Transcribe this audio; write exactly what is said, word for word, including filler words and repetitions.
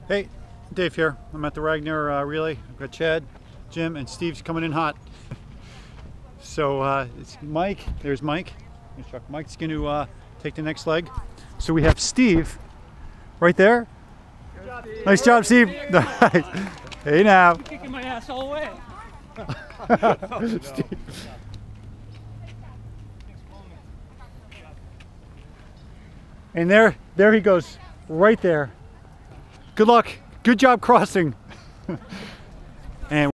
Hey, Dave here. I'm at the Ragnar uh, relay. I've got Chad, Jim, and Steve's coming in hot. So uh, it's Mike. There's Mike. Mike's going to uh, take the next leg. So we have Steve right there. Good job, Steve. Nice job, Steve. Hey now. You're kicking my ass all the way. Steve. And there, there he goes, right there. Good luck. Good job crossing.